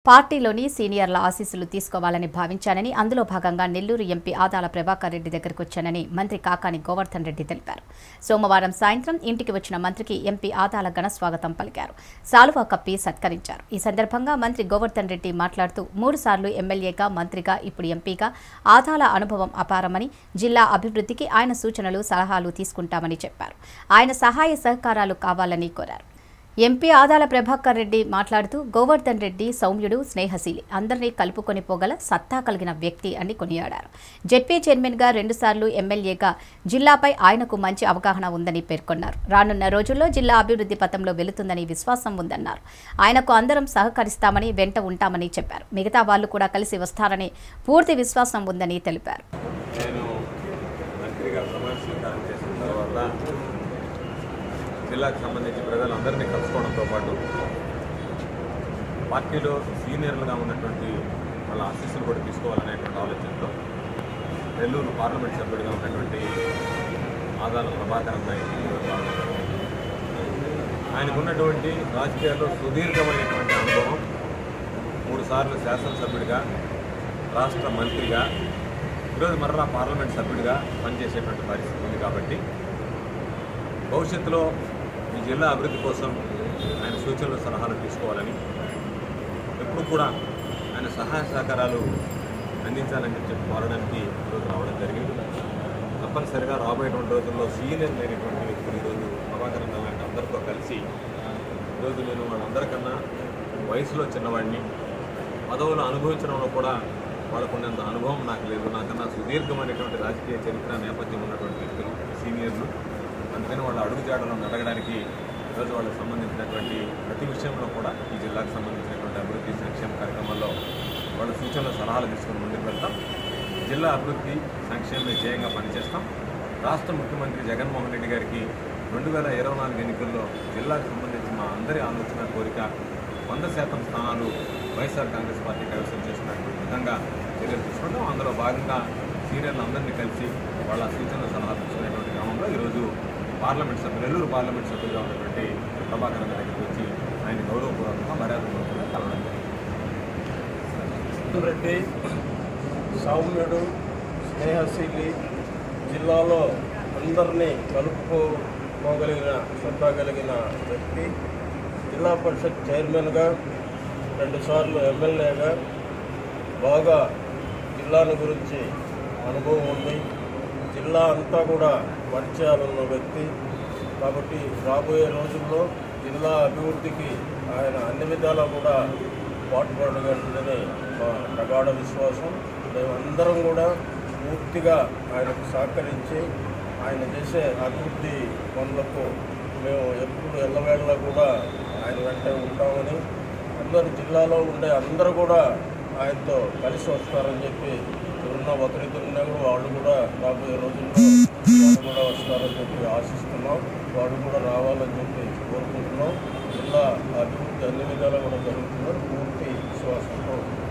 పార్టీలోని సీనియర్ల ఆశీస్సులు తీసుకోవాలని భావించానని, అందులో భాగంగా నెల్లూరు ఎంపీ ఆదాల ప్రభాకర్ రెడ్డి దగ్గరకు వచ్చానని మంత్రి కాకాని గోవర్ధన్ రెడ్డి తెలిపారు. సోమవారం సాయంత్రం ఇంటికి వచ్చిన మంత్రికి ఎంపీ ఆదాల ఘన స్వాగతం పలికారు. సాలువా కప్పి సత్కరించారు. ఈ సందర్భంగా మంత్రి గోవర్ధన్ రెడ్డి మాట్లాడుతూ 3 సార్లు ఎమ్మెల్యేగా, మంత్రిగా, ఇప్పుడు ఎంపీగా ఆదాల అనుభవం అపారమని, జిల్లా అభివృద్ధికి ఆయన సూచనలు, సలహాలు తీసుకుంటామని చెప్పారు. ఆయన సహాయ సహకారాలు కావాలని కోరారు. ఎంపీ ఆదాల ప్రభాకర్ రెడ్డి మాట్లాడుతూ గోవర్ధన్ రెడ్డి సౌమ్యుడు, స్నేహశీలి, అందరినీ కలుపుకొని పోగల సత్తా కలిగిన వ్యక్తి అని కొనియాడారు. జెడ్పీ చైర్మన్గా 2 సార్లు ఎమ్మెల్యేగా జిల్లాపై ఆయనకు మంచి అవగాహన ఉందని పేర్కొన్నారు. రానున్న రోజుల్లో జిల్లా అభివృద్ధి పథంలో వెళుతుందని విశ్వాసం ఉందన్నారు. ఆయనకు అందరం సహకరిస్తామని, వెంట ఉంటామని చెప్పారు. మిగతా వాళ్లు కూడా కలిసి వస్తారని పూర్తి విశ్వాసం ఉందని తెలిపారు. జిల్లాకు సంబంధించి ప్రజలందరినీ కలుసుకోవడంతో పాటు పార్టీలో సీనియర్లుగా ఉన్నటువంటి వాళ్ళ ఆశీస్సులు కూడా తీసుకోవాలనేటువంటి ఆలోచనతో నెల్లూరు పార్లమెంట్ సభ్యుడిగా ఉన్నటువంటి ఆదాల ప్రభాకర్ అన్నయ్య ఆయనకున్నటువంటి రాజకీయాల్లో సుదీర్ఘమైనటువంటి అనుభవం, 3 సార్లు శాసనసభ్యుడిగా, రాష్ట్ర మంత్రిగా, ఈరోజు మరలా పార్లమెంట్ సభ్యుడిగా పనిచేసేటువంటి పరిస్థితి ఉంది. కాబట్టి భవిష్యత్తులో ఈ జిల్లా అభివృద్ధి కోసం ఆయన సూచనలు, సలహాలు తీసుకోవాలని, ఎప్పుడు కూడా ఆయన సహాయ సహకారాలు అందించాలని చెప్పి కోరడానికి ఈరోజు రావడం జరిగింది. తప్పనిసరిగా రాబోయేటువంటి రోజుల్లో సీనియర్ అయినటువంటి వ్యక్తులు ఈరోజు ప్రభాకర్ అన్న లాంటి అందరితో కలిసి ఈరోజు నేను వాళ్ళందరికన్నా వయసులో చిన్నవాడిని, పదవులు అనుభవించడంలో కూడా వాళ్ళకున్నంత అనుభవం నాకు లేదు. నాకన్నా సుదీర్ఘమైనటువంటి రాజకీయ చరిత్ర నేపథ్యం ఉన్నటువంటి వ్యక్తులు సీనియర్లు. అందుకని వాళ్ళ అడుగుజాడలను అడగడానికి ఈరోజు వాళ్ళకి సంబంధించినటువంటి ప్రతి విషయంలో కూడా ఈ జిల్లాకు సంబంధించినటువంటి అభివృద్ధి, సంక్షేమ కార్యక్రమాల్లో వాళ్ళ సూచనలు, సలహాలు తీసుకుని ముందుకు వెళ్తాం. జిల్లా అభివృద్ధి, సంక్షేమ ధ్యేయంగా పనిచేస్తాం. రాష్ట్ర ముఖ్యమంత్రి జగన్మోహన్ రెడ్డి గారికి 2024 ఎన్నికల్లో జిల్లాకు సంబంధించి మా అందరి ఆలోచన, కోరిక 100% స్థానాలు వైఎస్ఆర్ కాంగ్రెస్ పార్టీ కైవసం చేసినటువంటి విధంగా చర్యలు తీసుకుంటాం. అందులో భాగంగా సీనియర్లు అందరినీ కలిసి వాళ్ళ సూచనలు, సలహాలు తీసుకునేటువంటి క్రమంలో ఈరోజు నెల్లూరు పార్లమెంట్ సభ్యులుగా ఉన్నటువంటి ప్రభాకర్ అన్న దగ్గరికి వచ్చి ఆయన గౌరవపూర్వకంగా, మర్యాదపూర్వకంగా కలవడం రెడ్డి సౌమ్యుడు, స్నేహశీలి, జిల్లాలో అందరినీ కలుపుకోగలిగిన సత్తా కలిగిన వ్యక్తి. జిల్లా పరిషత్ చైర్మన్గా, 2 సార్లు ఎమ్మెల్యేగా బాగా జిల్లాను గురించి అనుభవం ఉంది. జిల్లా అంతా కూడా పరిచయాలున్న వ్యక్తి. కాబట్టి రాబోయే రోజుల్లో జిల్లా అభివృద్ధికి ఆయన అన్ని విధాలా కూడా పాటుపడగలడని మా ప్రగాఢ విశ్వాసం. మేమందరం కూడా పూర్తిగా ఆయనకు సహకరించి ఆయన చేసే అభివృద్ధి పనులకు మేము ఎప్పుడు ఎల్లవేళలా కూడా ఆయన వెంటే ఉంటామని, అందరు జిల్లాలో ఉండే అందరూ కూడా ఆయనతో కలిసి వస్తారని చెప్పి, ఒకరిద్దరు ఉన్నా కూడా వాళ్ళు కూడా రాబోయే రోజుల్లో వాళ్ళు కూడా వస్తారని చెప్పి ఆశిస్తున్నాం. వాళ్ళు కూడా రావాలని చెప్పి కోరుకుంటున్నాం. జిల్లా అభివృద్ధి అన్ని విధాలా కూడా జరుగుతుందని పూర్తి విశ్వాసంతో